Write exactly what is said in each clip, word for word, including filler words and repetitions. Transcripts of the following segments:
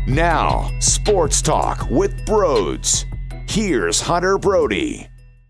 Now, Sports Talk with Brodes. Here's Hunter Brody.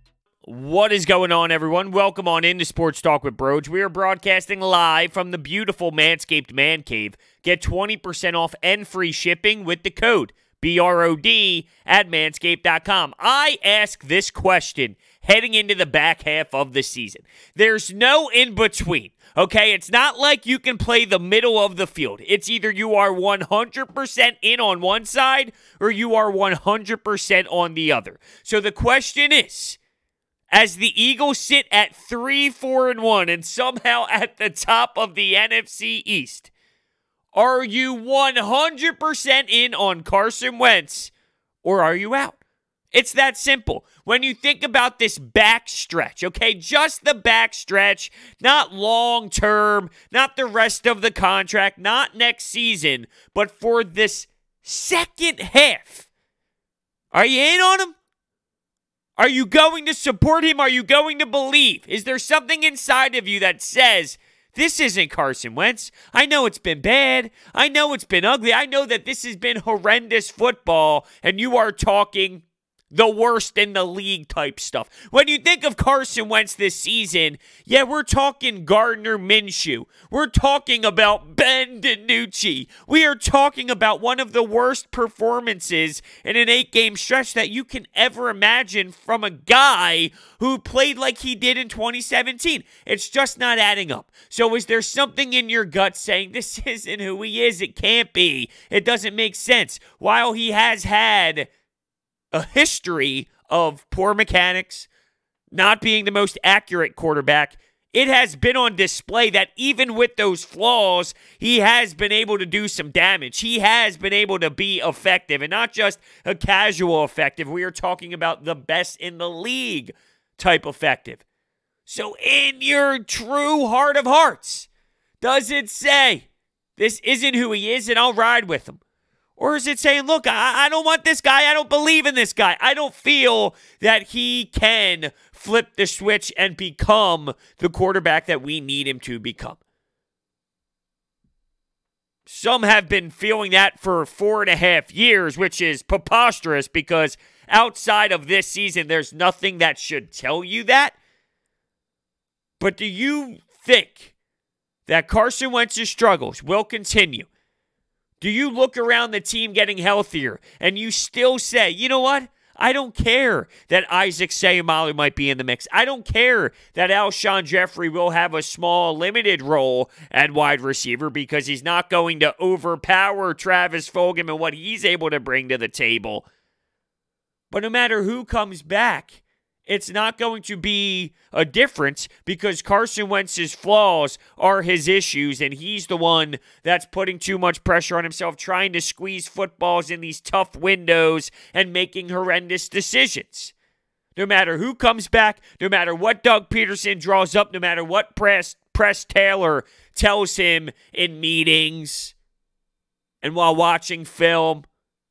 What is going on, everyone? Welcome on into Sports Talk with Brodes. We are broadcasting live from the beautiful Manscaped Man Cave. Get twenty percent off and free shipping with the code B R O D at manscaped dot com. I ask this question heading into the back half of the season. There's no in-between, okay? It's not like you can play the middle of the field. It's either you are one hundred percent in on one side or you are one hundred percent on the other. So the question is, as the Eagles sit at three, four, and one and somehow at the top of the N F C East, are you one hundred percent in on Carson Wentz or are you out? It's that simple. When you think about this back stretch, okay, just the back stretch, not long term, not the rest of the contract, not next season, but for this second half, are you in on him? Are you going to support him? Are you going to believe? Is there something inside of you that says, this isn't Carson Wentz? I know it's been bad. I know it's been ugly. I know that this has been horrendous football, and you are talking the worst in the league type stuff. When you think of Carson Wentz this season, yeah, we're talking Gardner Minshew. We're talking about Ben DiNucci. We are talking about one of the worst performances in an eight-game stretch that you can ever imagine from a guy who played like he did in twenty seventeen. It's just not adding up. So is there something in your gut saying, this isn't who he is? It can't be. It doesn't make sense. While he has had a history of poor mechanics, not being the most accurate quarterback, it has been on display that even with those flaws, he has been able to do some damage. He has been able to be effective, and not just a casual effective. We are talking about the best in the league type effective. So in your true heart of hearts, does it say, this isn't who he is and I'll ride with him? Or is it saying, look, I, I don't want this guy. I don't believe in this guy. I don't feel that he can flip the switch and become the quarterback that we need him to become. Some have been feeling that for four and a half years, which is preposterous because outside of this season, there's nothing that should tell you that. But do you think that Carson Wentz's struggles will continue? Do you look around the team getting healthier and you still say, you know what? I don't care that Isaac Seumalo might be in the mix. I don't care that Alshon Jeffrey will have a small, limited role at wide receiver because he's not going to overpower Travis Fulgham and what he's able to bring to the table. But no matter who comes back, it's not going to be a difference because Carson Wentz's flaws are his issues, and he's the one that's putting too much pressure on himself, trying to squeeze footballs in these tough windows and making horrendous decisions. No matter who comes back, no matter what Doug Peterson draws up, no matter what Press, Press Taylor tells him in meetings and while watching film,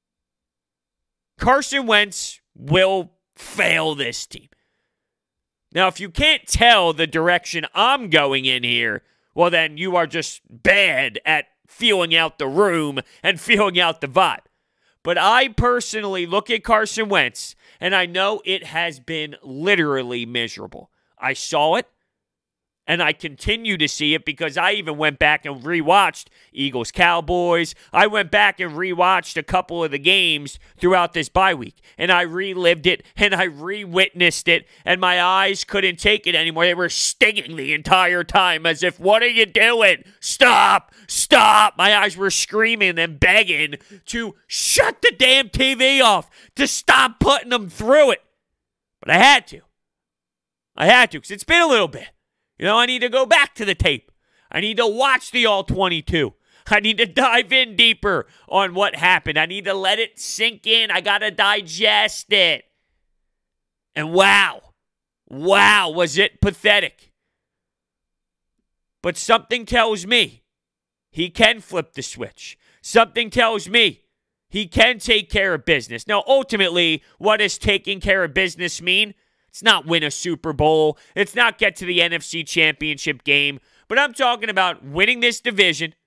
Carson Wentz will fail this team. Now, if you can't tell the direction I'm going in here, well, then you are just bad at feeling out the room and feeling out the vibe. But I personally look at Carson Wentz, and I know it has been literally miserable. I saw it, and I continue to see it because I even went back and rewatched Eagles-Cowboys. I went back and rewatched a couple of the games throughout this bye week, and I relived it, and I re-witnessed it, and my eyes couldn't take it anymore. They were stinging the entire time as if, what are you doing? Stop! Stop! My eyes were screaming and begging to shut the damn T V off, to stop putting them through it. But I had to. I had to because it's been a little bit. You know, I need to go back to the tape. I need to watch the all twenty-two. I need to dive in deeper on what happened. I need to let it sink in. I got to digest it. And wow, wow, was it pathetic. But something tells me he can flip the switch. Something tells me he can take care of business. Now, ultimately, what does taking care of business mean? It's not win a Super Bowl. It's not get to the N F C Championship game. But I'm talking about winning this division,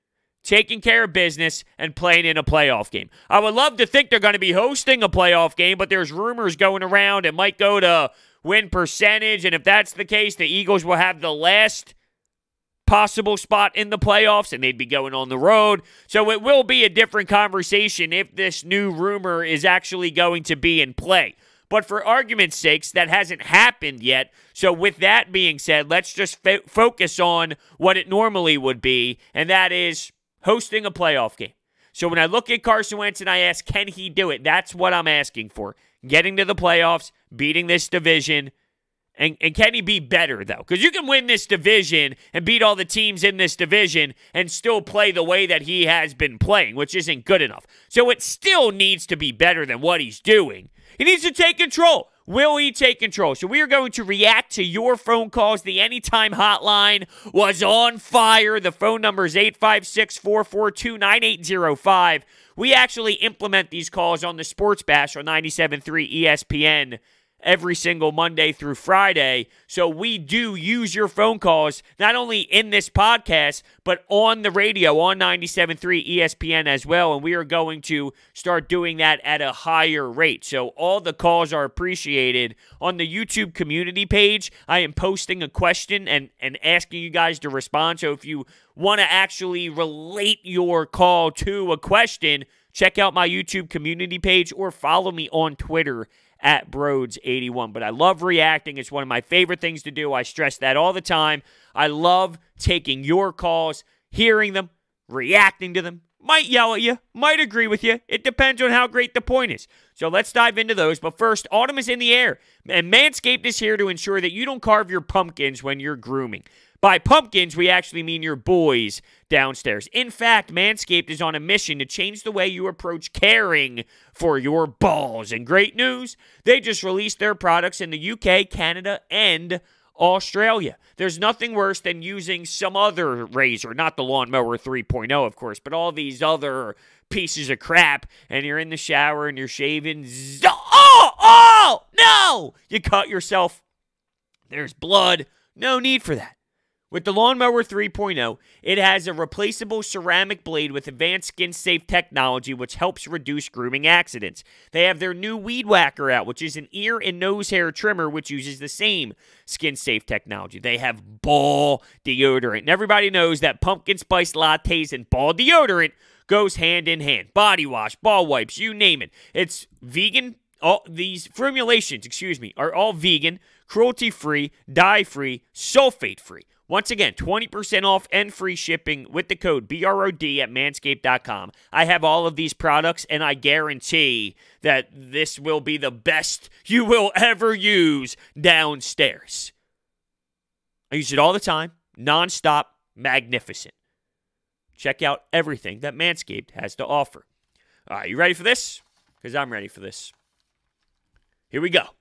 taking care of business, and playing in a playoff game. I would love to think they're going to be hosting a playoff game, but there's rumors going around it might go to win percentage, and if that's the case, the Eagles will have the last possible spot in the playoffs, and they'd be going on the road. So it will be a different conversation if this new rumor is actually going to be in play. But for argument's sakes, that hasn't happened yet. So with that being said, let's just fo- focus on what it normally would be, and that is hosting a playoff game. So when I look at Carson Wentz and I ask, can he do it? That's what I'm asking for. Getting to the playoffs, beating this division, and, and can he be better, though? Because you can win this division and beat all the teams in this division and still play the way that he has been playing, which isn't good enough. So it still needs to be better than what he's doing. He needs to take control. Will he take control? So we are going to react to your phone calls. The Anytime Hotline was on fire. The phone number is eight five six, four four two, nine eight zero five. We actually implement these calls on the Sports Bash on ninety-seven point three E S P N every single Monday through Friday. So we do use your phone calls, not only in this podcast, but on the radio on ninety-seven point three E S P N as well. And we are going to start doing that at a higher rate. So all the calls are appreciated. On the YouTube community page, I am posting a question and, and asking you guys to respond. So if you want to actually relate your call to a question, check out my YouTube community page or follow me on Twitter at Brodes eighty-one. But I love reacting. It's one of my favorite things to do. I stress that all the time. I love taking your calls, hearing them, reacting to them. Might yell at you, might agree with you. It depends on how great the point is. So let's dive into those. But first, autumn is in the air, and Manscaped is here to ensure that you don't carve your pumpkins when you're grooming. By pumpkins, we actually mean your boys downstairs. In fact, Manscaped is on a mission to change the way you approach caring for your balls. And great news, they just released their products in the U K, Canada, and Australia. There's nothing worse than using some other razor, not the Lawnmower three point oh, of course, but all these other pieces of crap, and you're in the shower and you're shaving. Oh, oh, no! You cut yourself. There's blood. No need for that. With the Lawnmower three point oh, it has a replaceable ceramic blade with advanced skin-safe technology which helps reduce grooming accidents. They have their new Weed Whacker out, which is an ear and nose hair trimmer which uses the same skin-safe technology. They have ball deodorant. And everybody knows that pumpkin spice lattes and ball deodorant goes hand in hand. Body wash, ball wipes, you name it. It's vegan. All these formulations, excuse me, are all vegan, cruelty-free, dye-free, sulfate-free. Once again, twenty percent off and free shipping with the code B R O D at manscaped dot com. I have all of these products, and I guarantee that this will be the best you will ever use downstairs. I use it all the time, nonstop, magnificent. Check out everything that Manscaped has to offer. All right, you ready for this? Because I'm ready for this. Here we go.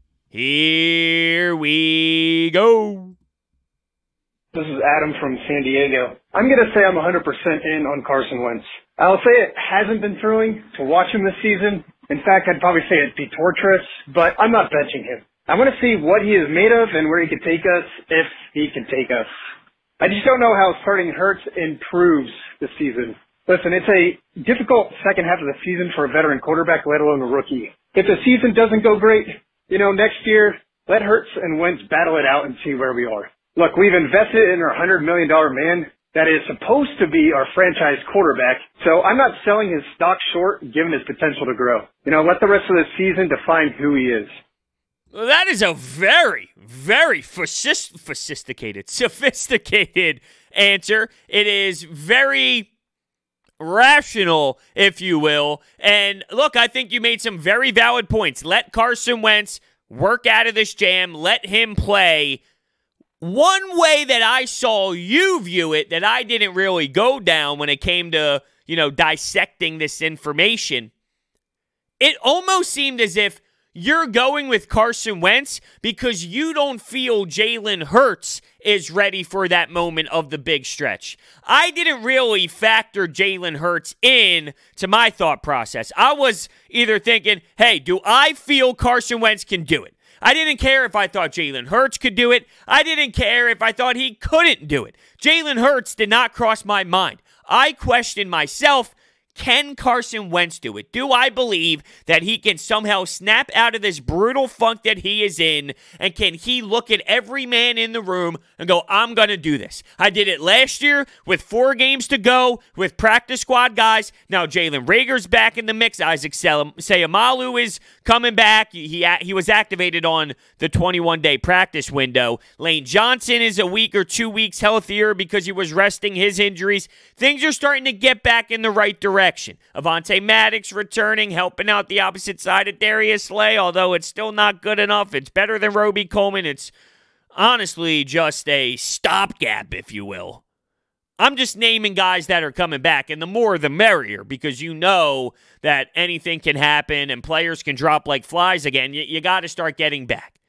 Here we go. This is Adam from San Diego. I'm going to say I'm one hundred percent in on Carson Wentz. I'll say it hasn't been thrilling to watch him this season. In fact, I'd probably say it'd be torturous, but I'm not benching him. I want to see what he is made of and where he could take us if he can take us. I just don't know how starting Hurts improves this season. Listen, it's a difficult second half of the season for a veteran quarterback, let alone a rookie. If the season doesn't go great, you know, next year, let Hurts and Wentz battle it out and see where we are. Look, we've invested in our one hundred million dollars man that is supposed to be our franchise quarterback, so I'm not selling his stock short given his potential to grow. You know, let the rest of the season define who he is. Well, that is a very, very sophisticated, sophisticated answer. It is very rational, if you will. And look, I think you made some very valid points. Let Carson Wentz work out of this jam. Let him play. One way that I saw you view it that I didn't really go down when it came to, you know, dissecting this information, it almost seemed as if you're going with Carson Wentz because you don't feel Jalen Hurts is ready for that moment of the big stretch. I didn't really factor Jalen Hurts in to my thought process. I was either thinking, hey, do I feel Carson Wentz can do it? I didn't care if I thought Jalen Hurts could do it. I didn't care if I thought he couldn't do it. Jalen Hurts did not cross my mind. I question myself, can Carson Wentz do it? Do I believe that he can somehow snap out of this brutal funk that he is in, and can he look at every man in the room and go, I'm going to do this? I did it last year with four games to go with practice squad guys. Now Jalen Reagor's back in the mix. Isaac Seumalo is coming back. He, he, he was activated on the twenty-one day practice window. Lane Johnson is a week or two weeks healthier because he was resting his injuries. Things are starting to get back in the right direction. Avonte Maddox returning, helping out the opposite side of Darius Slay, although it's still not good enough. It's better than Roby Coleman. It's honestly just a stopgap, if you will. I'm just naming guys that are coming back, and the more the merrier, because you know that anything can happen and players can drop like flies again. You, you got to start getting back.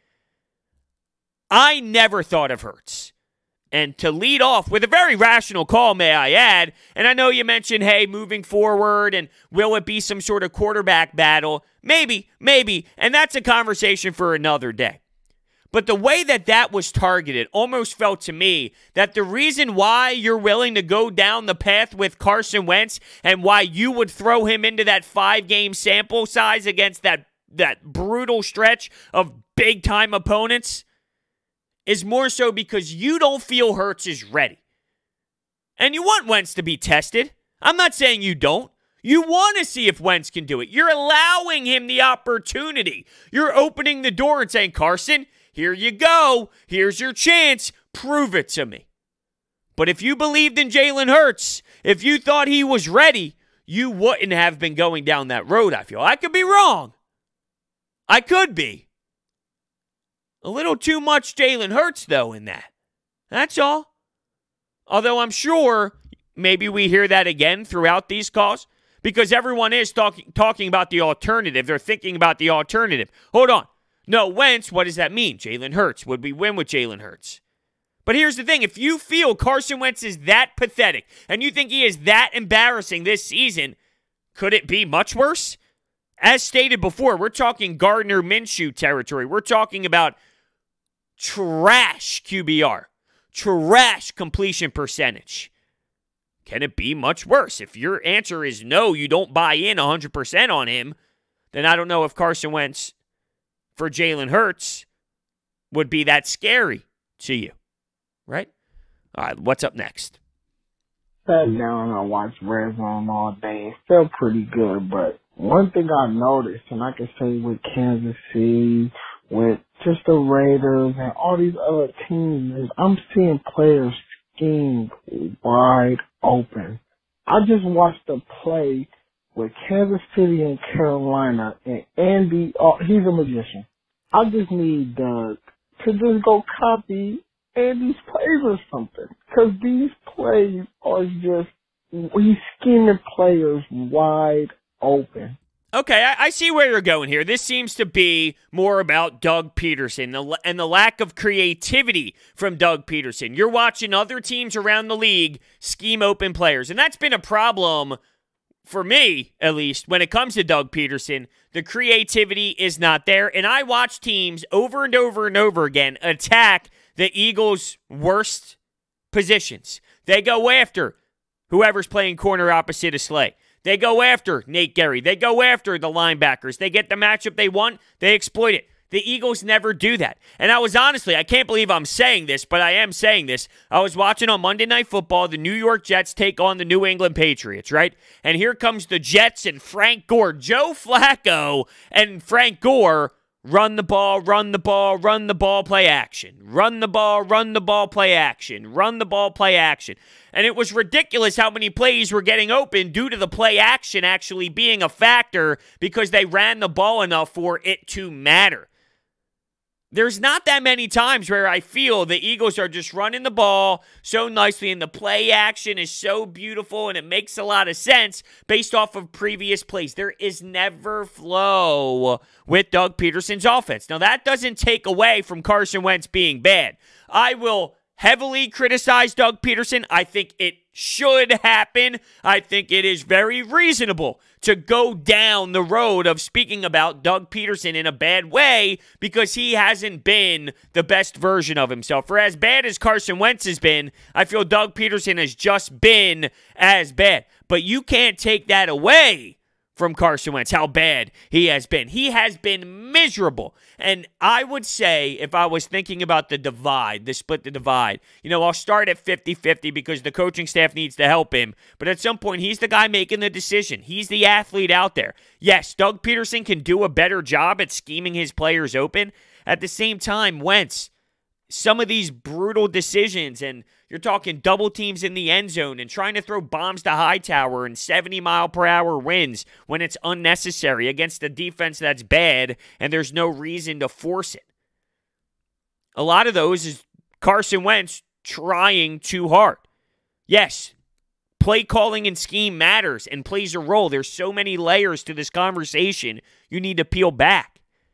I never thought of Hurts. And to lead off with a very rational call, may I add, and I know you mentioned, hey, moving forward, and will it be some sort of quarterback battle? Maybe, maybe, and that's a conversation for another day. But the way that that was targeted almost felt to me that the reason why you're willing to go down the path with Carson Wentz and why you would throw him into that five-game sample size against that, that brutal stretch of big-time opponents is more so because you don't feel Hurts is ready. And you want Wentz to be tested. I'm not saying you don't. You want to see if Wentz can do it. You're allowing him the opportunity. You're opening the door and saying, Carson, here you go. Here's your chance. Prove it to me. But if you believed in Jalen Hurts, if you thought he was ready, you wouldn't have been going down that road, I feel. I could be wrong. I could be. A little too much Jalen Hurts, though, in that. That's all. Although I'm sure maybe we hear that again throughout these calls because everyone is talking talking about the alternative. They're thinking about the alternative. Hold on. No, Wentz, what does that mean? Jalen Hurts. Would we win with Jalen Hurts? But here's the thing. If you feel Carson Wentz is that pathetic and you think he is that embarrassing this season, could it be much worse? As stated before, we're talking Gardner Minshew territory. We're talking about trash Q B R, trash completion percentage. Can it be much worse? If your answer is no, you don't buy in one hundred percent on him, then I don't know if Carson Wentz for Jalen Hurts would be that scary to you, right? All right, what's up next? Sat down and I watched Red Zone all day. It felt pretty good, but one thing I noticed, and I can say with Kansas City, with just the Raiders and all these other teams, is I'm seeing players scheme wide open. I just watched the play with Kansas City and Carolina, and Andy, oh, he's a magician. I just need Doug to just go copy Andy's plays or something, because these plays are just, he's scheming players wide open. Okay, I, I see where you're going here. This seems to be more about Doug Peterson the, and the lack of creativity from Doug Peterson. You're watching other teams around the league scheme open players, and that's been a problem for me, at least, when it comes to Doug Peterson. The creativity is not there, and I watch teams over and over and over again attack the Eagles' worst positions. They go after whoever's playing corner opposite of Slay. They go after Nate Gary. They go after the linebackers. They get the matchup they want. They exploit it. The Eagles never do that. And I was honestly, I can't believe I'm saying this, but I am saying this. I was watching on Monday Night Football, the New York Jets take on the New England Patriots, right? And here comes the Jets and Frank Gore. Joe Flacco and Frank Gore run the ball, run the ball, run the ball, play action. Run the ball, run the ball, play action. Run the ball, play action. And it was ridiculous how many plays were getting open due to the play action actually being a factor because they ran the ball enough for it to matter. There's not that many times where I feel the Eagles are just running the ball so nicely and the play action is so beautiful and it makes a lot of sense based off of previous plays. There is never flow with Doug Peterson's offense. Now, that doesn't take away from Carson Wentz being bad. I will heavily criticize Doug Peterson. I think it should happen. I think it is very reasonable to go down the road of speaking about Doug Peterson in a bad way because he hasn't been the best version of himself. For as bad as Carson Wentz has been, I feel Doug Peterson has just been as bad. But you can't take that away from Carson Wentz, how bad he has been. He has been miserable. And I would say, if I was thinking about the divide, the split the divide, you know, I'll start at fifty-fifty because the coaching staff needs to help him. But at some point, he's the guy making the decision. He's the athlete out there. Yes, Doug Peterson can do a better job at scheming his players open. At the same time, Wentz, some of these brutal decisions, and you're talking double teams in the end zone and trying to throw bombs to Hightower and seventy mile per hour winds when it's unnecessary against a defense that's bad and there's no reason to force it. A lot of those is Carson Wentz trying too hard. Yes, play calling and scheme matters and plays a role. There's so many layers to this conversation you need to peel back.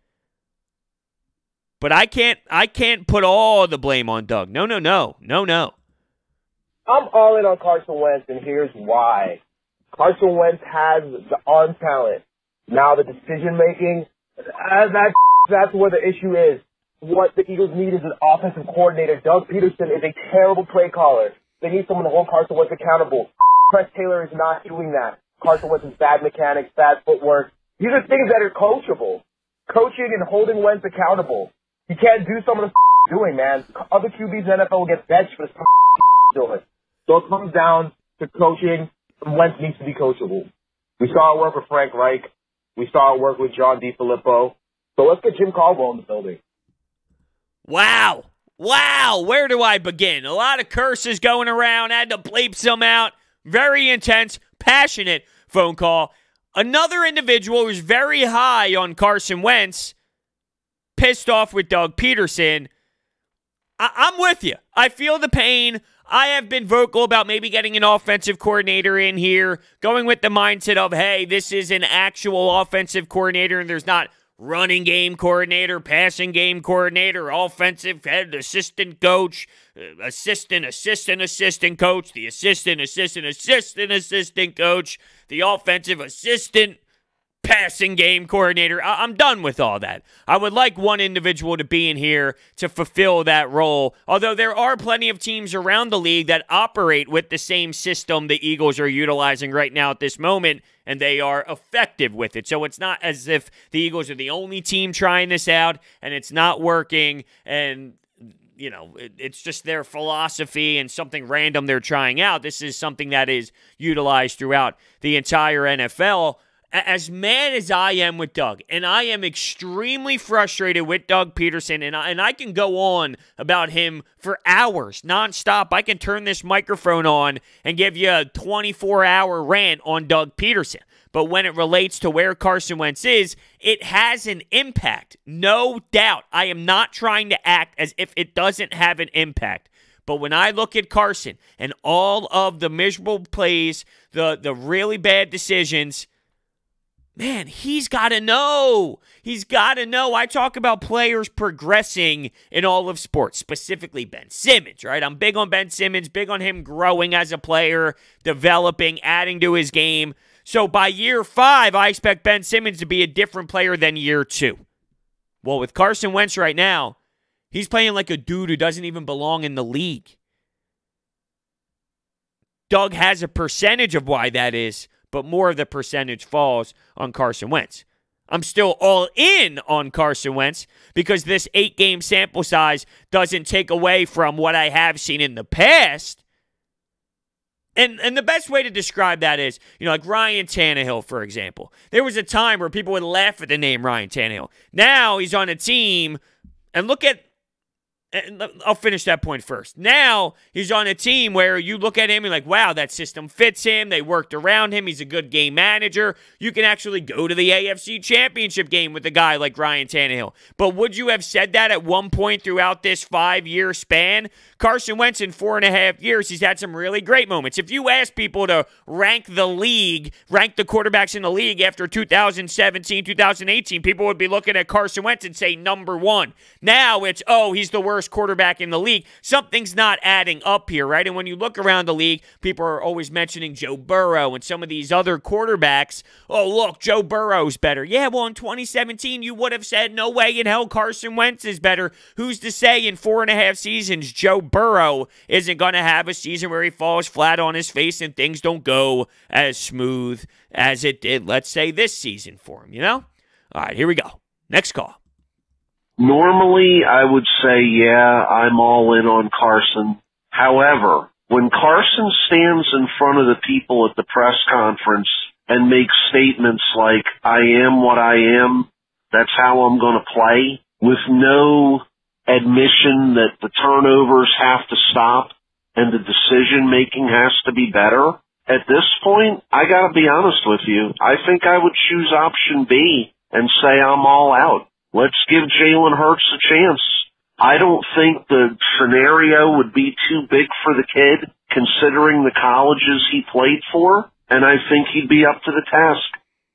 But I can't I can't put all the blame on Doug. No, no, no. No, no. I'm all in on Carson Wentz, and here's why. Carson Wentz has the arm talent. Now the decision-making, uh, that's, that's where the issue is. What the Eagles need is an offensive coordinator. Doug Peterson is a terrible play caller. They need someone to hold Carson Wentz accountable. Press Taylor is not doing that. Carson Wentz has bad mechanics, bad footwork. These are things that are coachable. Coaching and holding Wentz accountable. You can't do some of the doing, man. Other Q Bs in the N F L will get benched for this doing. So it comes down to coaching, and Wentz needs to be coachable. We saw it work with Frank Reich. We saw it work with John DeFilippo. So let's get Jim Caldwell in the building. Wow. Wow. Where do I begin? A lot of curses going around. I had to bleep some out. Very intense, passionate phone call. Another individual who's very high on Carson Wentz, pissed off with Doug Peterson. I- I'm with you. I feel the pain. I have been vocal about maybe getting an offensive coordinator in here, going with the mindset of, hey, this is an actual offensive coordinator and there's not running game coordinator, passing game coordinator, offensive head assistant coach, assistant, assistant, assistant coach, the assistant, assistant, assistant, assistant coach, the offensive assistant passing game coordinator. I- I'm done with all that. I would like one individual to be in here to fulfill that role, although there are plenty of teams around the league that operate with the same system the Eagles are utilizing right now at this moment, and they are effective with it. So it's not as if the Eagles are the only team trying this out, and it's not working, and you know, it, it's just their philosophy and something random they're trying out. This is something that is utilized throughout the entire N F L. As mad as I am with Doug, and I am extremely frustrated with Doug Peterson, and I, and I can go on about him for hours, nonstop. I can turn this microphone on and give you a twenty-four hour rant on Doug Peterson. But when it relates to where Carson Wentz is, it has an impact. No doubt. I am not trying to act as if it doesn't have an impact. But when I look at Carson and all of the miserable plays, the, the really bad decisions, man, he's got to know. He's got to know. I talk about players progressing in all of sports, specifically Ben Simmons, right? I'm big on Ben Simmons, big on him growing as a player, developing, adding to his game. So by year five, I expect Ben Simmons to be a different player than year two. Well, with Carson Wentz right now, he's playing like a dude who doesn't even belong in the league. Doug has a percentage of why that is, but more of the percentage falls on Carson Wentz. I'm still all in on Carson Wentz because this eight-game sample size doesn't take away from what I have seen in the past. And and the best way to describe that is, you know, like Ryan Tannehill, for example. There was a time where people would laugh at the name Ryan Tannehill. Now he's on a team, and look at, and I'll finish that point first. Now he's on a team where you look at him and like, wow, that system fits him. They worked around him. He's a good game manager. You can actually go to the A F C Championship game with a guy like Ryan Tannehill. But would you have said that at one point throughout this five-year span? Carson Wentz in four and a half years, he's had some really great moments. If you ask people to rank the league, rank the quarterbacks in the league after two thousand seventeen, two thousand eighteen, people would be looking at Carson Wentz and say number one. Now it's, oh, he's the worst worst quarterback in the league. Something's not adding up here, right? And when you look around the league, people are always mentioning Joe Burrow and some of these other quarterbacks. Oh, look, Joe Burrow's better. Yeah, well, in twenty seventeen, you would have said, no way in hell Carson Wentz is better. Who's to say in four and a half seasons Joe Burrow isn't going to have a season where he falls flat on his face and things don't go as smooth as it did, let's say, this season for him, you know? All right, here we go. Next call. Normally, I would say, yeah, I'm all in on Carson. However, when Carson stands in front of the people at the press conference and makes statements like, I am what I am, that's how I'm going to play, with no admission that the turnovers have to stop and the decision-making has to be better, at this point, I got to be honest with you, I think I would choose option B and say I'm all out. Let's give Jalen Hurts a chance. I don't think the scenario would be too big for the kid, considering the colleges he played for, and I think he'd be up to the task.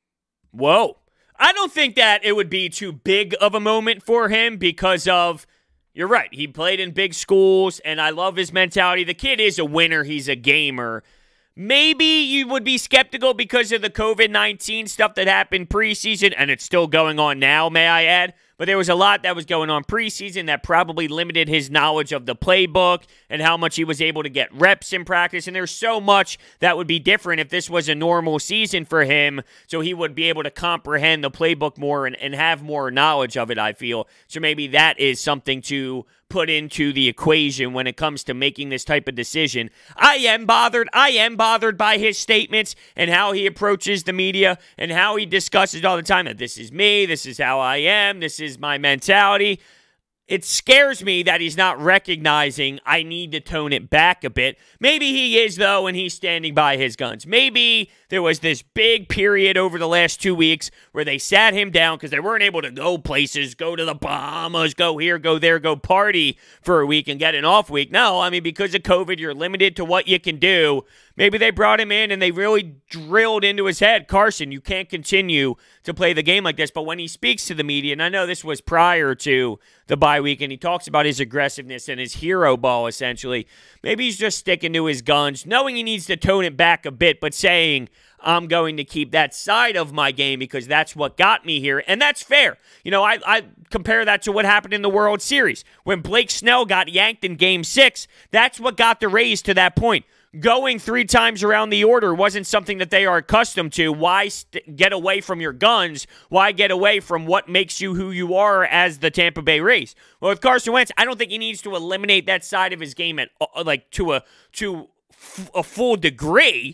Whoa. I don't think that it would be too big of a moment for him because of, you're right, he played in big schools, and I love his mentality. The kid is a winner. He's a gamer. Maybe you would be skeptical because of the covid nineteen stuff that happened preseason, and it's still going on now, may I add. But there was a lot that was going on preseason that probably limited his knowledge of the playbook and how much he was able to get reps in practice. And there's so much that would be different if this was a normal season for him, so he would be able to comprehend the playbook more and, and have more knowledge of it, I feel. So maybe that is something to put into the equation when it comes to making this type of decision. I am bothered. I am bothered by his statements and how he approaches the media and how he discusses all the time that this is me, this is how I am, this is my mentality. It scares me that he's not recognizing I need to tone it back a bit. Maybe he is, though, and he's standing by his guns. Maybe there was this big period over the last two weeks where they sat him down because they weren't able to go places, go to the Bahamas, go here, go there, go party for a week and get an off week. No, I mean, because of COVID, you're limited to what you can do. Maybe they brought him in and they really drilled into his head, Carson, you can't continue to play the game like this. But when he speaks to the media, and I know this was prior to the bye week, and he talks about his aggressiveness and his hero ball, essentially, maybe he's just sticking to his guns, knowing he needs to tone it back a bit, but saying, I'm going to keep that side of my game because that's what got me here, and that's fair. You know, I, I compare that to what happened in the World Series. When Blake Snell got yanked in Game six, that's what got the Rays to that point. Going three times around the order wasn't something that they are accustomed to. Why st- get away from your guns? Why get away from what makes you who you are as the Tampa Bay Rays? Well, with Carson Wentz, I don't think he needs to eliminate that side of his game at uh, like to a to f- a full degree.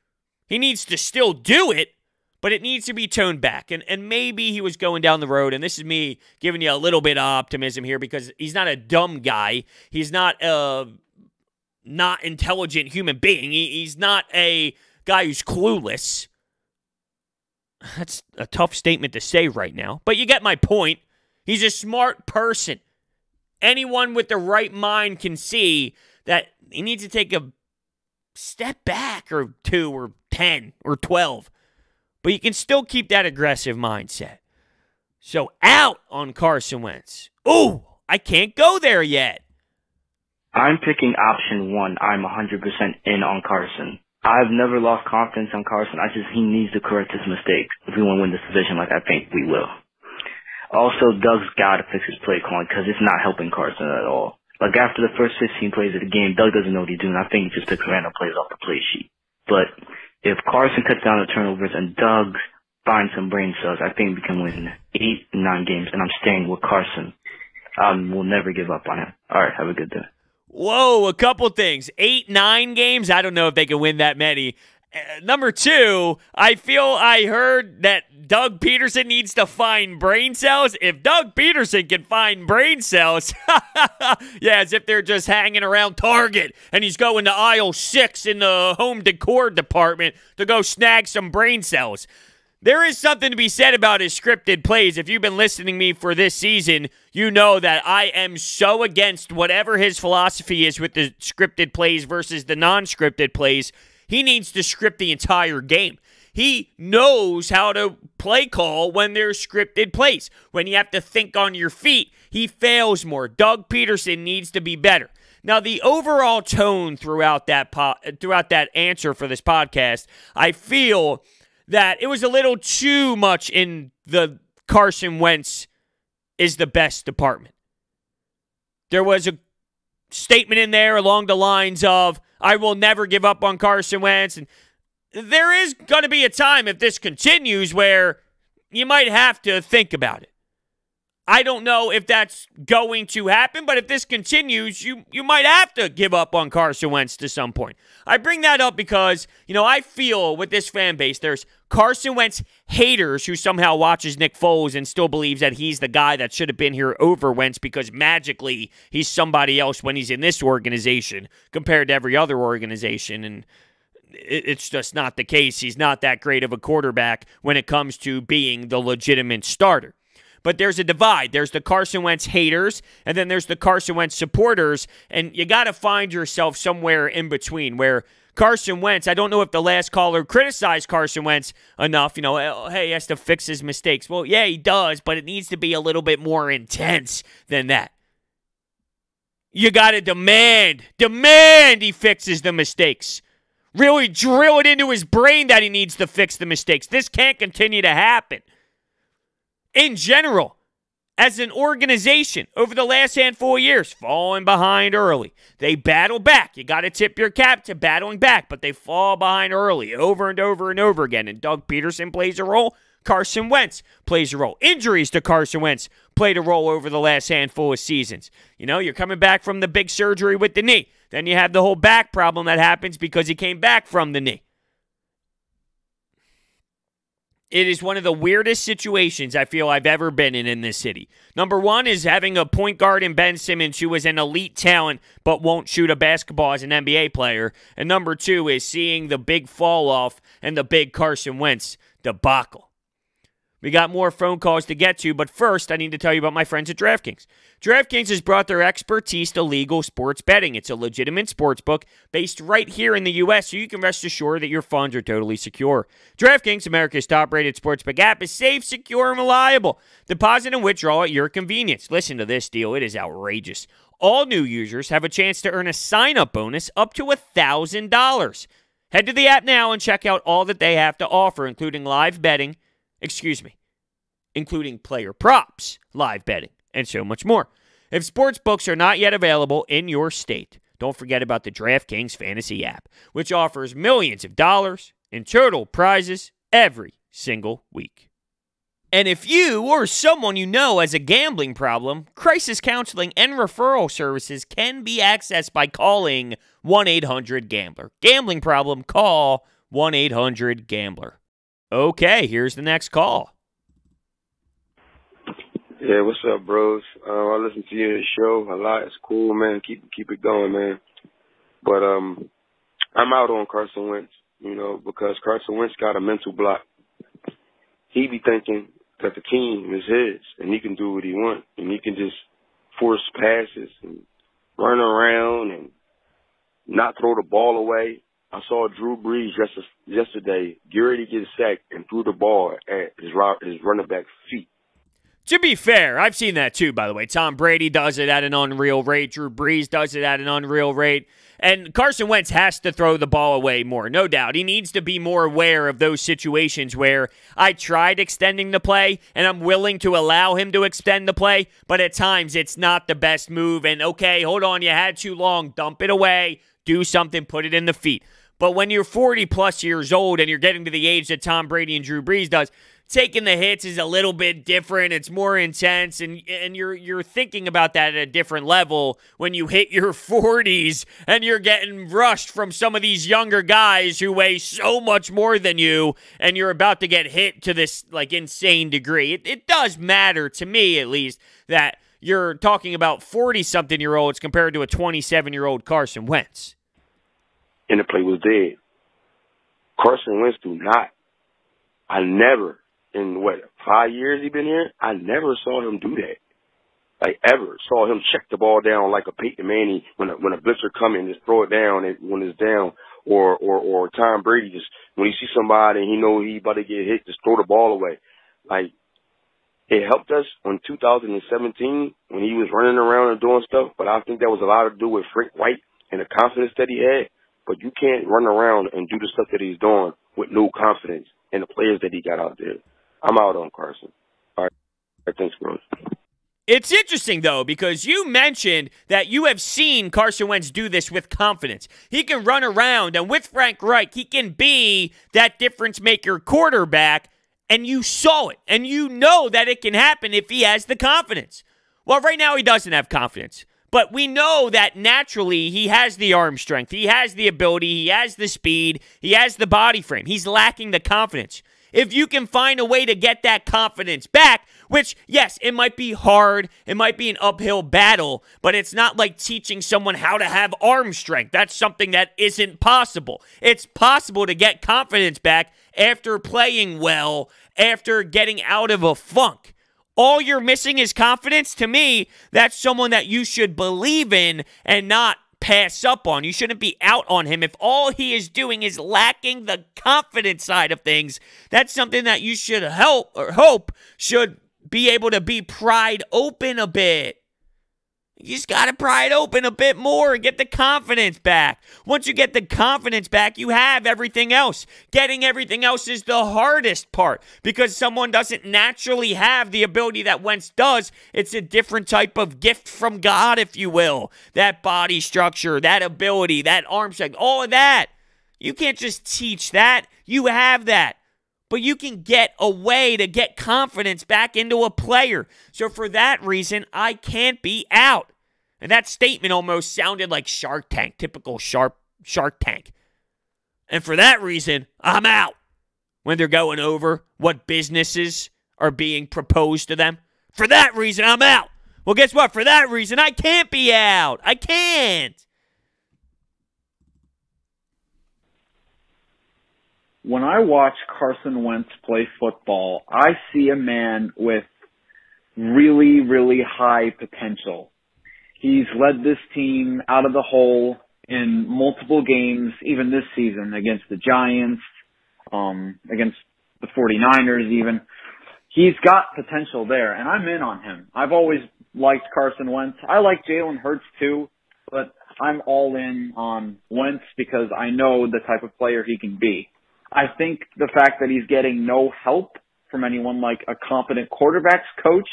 He needs to still do it, but it needs to be toned back. And and maybe he was going down the road, and this is me giving you a little bit of optimism here because he's not a dumb guy. He's not a not intelligent human being. He, he's not a guy who's clueless. That's a tough statement to say right now, but you get my point. He's a smart person. Anyone with the right mind can see that he needs to take a step back or two or ten or twelve, but you can still keep that aggressive mindset. So out on Carson Wentz. Ooh, I can't go there yet. I'm picking option one. I'm one hundred percent in on Carson. I've never lost confidence on Carson. I just, he needs to correct his mistake if we want to win this division like I think we will. Also, Doug's got to fix his play calling because it's not helping Carson at all. Like after the first fifteen plays of the game, Doug doesn't know what he's doing. I think he just picks random plays off the play sheet. But if Carson cuts down the turnovers and Doug finds some brain cells, I think we can win eight, nine games, and I'm staying with Carson. Um, we'll never give up on him. All right, have a good day. Whoa, a couple things. Eight, nine games? I don't know if they can win that many. Uh, number two, I feel I heard that Doug Peterson needs to find brain cells. If Doug Peterson can find brain cells, yeah, as if they're just hanging around Target and he's going to aisle six in the home decor department to go snag some brain cells. There is something to be said about his scripted plays. If you've been listening to me for this season, you know that I am so against whatever his philosophy is with the scripted plays versus the non-scripted plays. He needs to script the entire game. He knows how to play call when there's scripted plays. When you have to think on your feet, he He fails more. Doug Peterson needs to be better. Now, the overall tone throughout that po- throughout that answer for this podcast, I feel that it was a little too much in the Carson Wentz is the best department. There was a statement in there along the lines of, I will never give up on Carson Wentz. And there is going to be a time, if this continues, where you might have to think about it. I don't know if that's going to happen, but if this continues, you you might have to give up on Carson Wentz to some point. I bring that up because, you know, I feel with this fan base, there's Carson Wentz haters who somehow watches Nick Foles and still believes that he's the guy that should have been here over Wentz because magically he's somebody else when he's in this organization compared to every other organization. And it's just not the case. He's not that great of a quarterback when it comes to being the legitimate starter. But there's a divide. There's the Carson Wentz haters, and then there's the Carson Wentz supporters, and you got to find yourself somewhere in between where Carson Wentz, I don't know if the last caller criticized Carson Wentz enough, you know, hey, he has to fix his mistakes. Well, yeah, he does, but it needs to be a little bit more intense than that. You got to demand, demand he fixes the mistakes. Really drill it into his brain that he needs to fix the mistakes. This can't continue to happen. In general, as an organization, over the last handful of years, falling behind early. They battle back. You got to tip your cap to battling back, but they fall behind early over and over and over again. And Doug Peterson plays a role. Carson Wentz plays a role. Injuries to Carson Wentz played a role over the last handful of seasons. You know, you're coming back from the big surgery with the knee. Then you have the whole back problem that happens because he came back from the knee. It is one of the weirdest situations I feel I've ever been in in this city. Number one is having a point guard in Ben Simmons who is an elite talent but won't shoot a basketball as an N B A player. And number two is seeing the big fall off and the big Carson Wentz debacle. We got more phone calls to get to, but first I need to tell you about my friends at DraftKings. DraftKings has brought their expertise to legal sports betting. It's a legitimate sports book based right here in the U S, so you can rest assured that your funds are totally secure. DraftKings, America's top-rated sportsbook app, is safe, secure, and reliable. Deposit and withdraw at your convenience. Listen to this deal. It is outrageous. All new users have a chance to earn a sign-up bonus up to one thousand dollars. Head to the app now and check out all that they have to offer, including live betting, excuse me, including player props, live betting, and so much more. If sports books are not yet available in your state, don't forget about the DraftKings Fantasy app, which offers millions of dollars in total prizes every single week. And if you or someone you know has a gambling problem, crisis counseling and referral services can be accessed by calling one eight hundred gambler. Gambling problem, call one eight hundred gambler. Okay, here's the next call. Yeah, what's up, bros? Uh, I listen to your show a lot. It's cool, man. Keep keep it going, man. But um, I'm out on Carson Wentz, you know, because Carson Wentz got a mental block. He be thinking that the team is his, and he can do what he wants, and he can just force passes and run around and not throw the ball away. I saw Drew Brees yesterday get ready to get sacked and threw the ball at his, his running back's feet. To be fair, I've seen that too, by the way. Tom Brady does it at an unreal rate. Drew Brees does it at an unreal rate. And Carson Wentz has to throw the ball away more, no doubt. He needs to be more aware of those situations where I tried extending the play, and I'm willing to allow him to extend the play, but at times it's not the best move. And, okay, hold on, you had too long. Dump it away. Do something. Put it in the feet. But when you're forty-plus years old and you're getting to the age that Tom Brady and Drew Brees does, taking the hits is a little bit different. It's more intense, and and you're you're thinking about that at a different level when you hit your forties and you're getting rushed from some of these younger guys who weigh so much more than you, and you're about to get hit to this like insane degree. It, it does matter, to me at least, that you're talking about forty-something-year-olds compared to a twenty-seven-year-old Carson Wentz. And the play was dead. Carson Wentz do not. I never, in what, five years he been here, I never saw him do that. Like, ever. Saw him check the ball down like a Peyton Manning when a, when a blitzer come in, just throw it down and when it's down. Or, or, or Tom Brady, just when he see somebody and he know he about to get hit, just throw the ball away. Like, It helped us in two thousand seventeen when he was running around and doing stuff, but I think that was a lot to do with Frank White and the confidence that he had. But you can't run around and do the stuff that he's doing with no confidence in the players that he got out there. I'm out on Carson. All right. All right, thanks, bro. It's interesting, though, because you mentioned that you have seen Carson Wentz do this with confidence. He can run around, and with Frank Reich, he can be that difference-maker quarterback, and you saw it, and you know that it can happen if he has the confidence. Well, right now he doesn't have confidence, but we know that naturally he has the arm strength, he has the ability, he has the speed, he has the body frame. He's lacking the confidence. If you can find a way to get that confidence back, which, yes, it might be hard, it might be an uphill battle, but it's not like teaching someone how to have arm strength. That's something that isn't possible. It's possible to get confidence back after playing well, after getting out of a funk. All you're missing is confidence. To me, that's someone that you should believe in and not pass up on. You shouldn't be out on him. If all he is doing is lacking the confidence side of things, that's something that you should help or hope should be able to be pried open a bit. You just got to pry it open a bit more and get the confidence back. Once you get the confidence back, you have everything else. Getting everything else is the hardest part because someone doesn't naturally have the ability that Wentz does. It's a different type of gift from God, if you will. That body structure, that ability, that arm strength, all of that. You can't just teach that. You have that. But you can get a way to get confidence back into a player. So for that reason, I can't be out. And that statement almost sounded like Shark Tank, typical sharp Shark Tank. And for that reason, I'm out. When they're going over what businesses are being proposed to them. For that reason, I'm out. Well, guess what? For that reason, I can't be out. I can't. When I watch Carson Wentz play football, I see a man with really, really high potential. He's led this team out of the hole in multiple games, even this season, against the Giants, um, against the forty-niners even. He's got potential there, and I'm in on him. I've always liked Carson Wentz. I like Jalen Hurts too, but I'm all in on Wentz because I know the type of player he can be. I think the fact that he's getting no help from anyone like a competent quarterbacks coach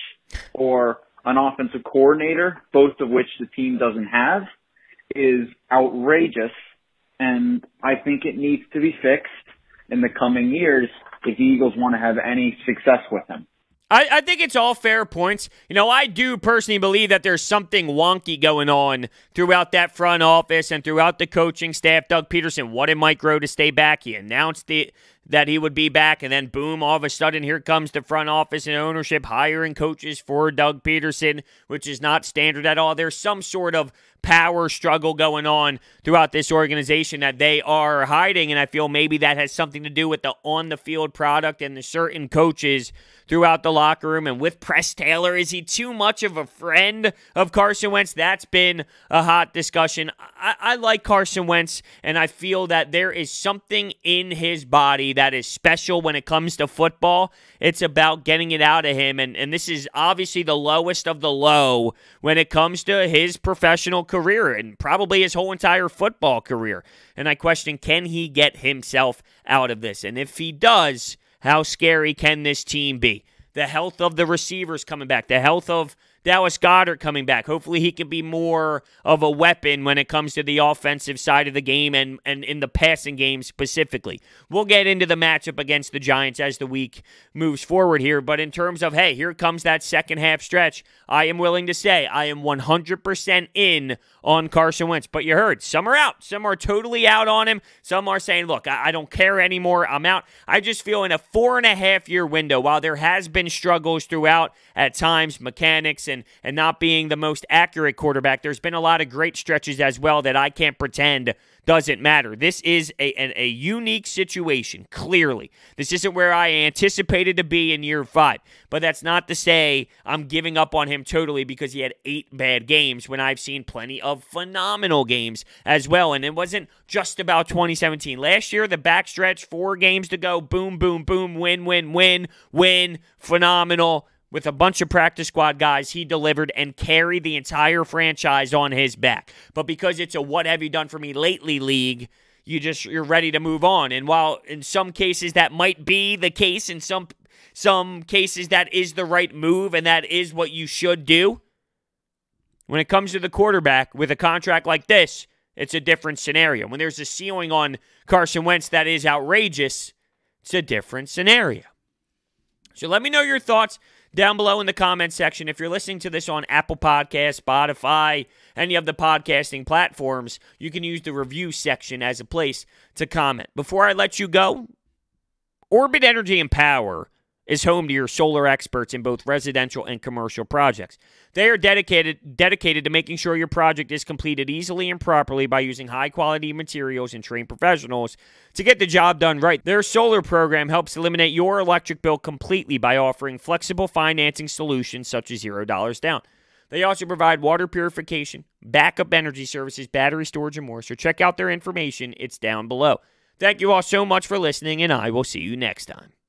or an offensive coordinator, both of which the team doesn't have, is outrageous. And I think it needs to be fixed in the coming years if the Eagles want to have any success with him. I, I think it's all fair points. You know, I do personally believe that there's something wonky going on throughout that front office and throughout the coaching staff. Doug Peterson wanted Mike Groh to stay back. He announced the, that he would be back, and then boom, all of a sudden, here comes the front office and ownership hiring coaches for Doug Peterson, which is not standard at all. There's some sort of power struggle going on throughout this organization that they are hiding, and I feel maybe that has something to do with the on-the-field product and the certain coaches throughout the locker room. And with Press Taylor, is he too much of a friend of Carson Wentz? That's been a hot discussion. I, I like Carson Wentz, and I feel that there is something in his body that is special when it comes to football. It's about getting it out of him, and, and this is obviously the lowest of the low when it comes to his professional career and probably his whole entire football career. And I question, can he get himself out of this? And if he does, how scary can this team be? The health of the receivers coming back, the health of Dallas Goedert coming back. Hopefully he can be more of a weapon when it comes to the offensive side of the game and, and in the passing game specifically. We'll get into the matchup against the Giants as the week moves forward here. But in terms of, hey, here comes that second half stretch, I am willing to say I am one hundred percent in on Carson Wentz. But you heard, some are out. Some are totally out on him. Some are saying, look, I, I don't care anymore. I'm out. I just feel in a four and a half year window, while there has been struggles throughout at times, mechanics and, and not being the most accurate quarterback, there's been a lot of great stretches as well that I can't pretend doesn't matter. This is a, a, a unique situation, clearly. This isn't where I anticipated to be in year five. But that's not to say I'm giving up on him totally because he had eight bad games when I've seen plenty of phenomenal games as well. And it wasn't just about twenty seventeen. Last year, the backstretch, four games to go, boom, boom, boom, win, win, win, win, phenomenal. with a bunch of practice squad guys, he delivered and carried the entire franchise on his back. But because it's a what have you done for me lately league, you just you're ready to move on. And while in some cases that might be the case, in some some cases that is the right move and that is what you should do, when it comes to the quarterback with a contract like this, it's a different scenario. When there's a ceiling on Carson Wentz that is outrageous, it's a different scenario. So let me know your thoughts down below in the comment section. If you're listening to this on Apple Podcasts, Spotify, any of the podcasting platforms, you can use the review section as a place to comment. Before I let you go, Orbit Energy and Power is home to your solar experts in both residential and commercial projects. They are dedicated dedicated to making sure your project is completed easily and properly by using high-quality materials and trained professionals to get the job done right. Their solar program helps eliminate your electric bill completely by offering flexible financing solutions such as zero dollars down. They also provide water purification, backup energy services, battery storage, and more. So check out their information. It's down below. Thank you all so much for listening, and I will see you next time.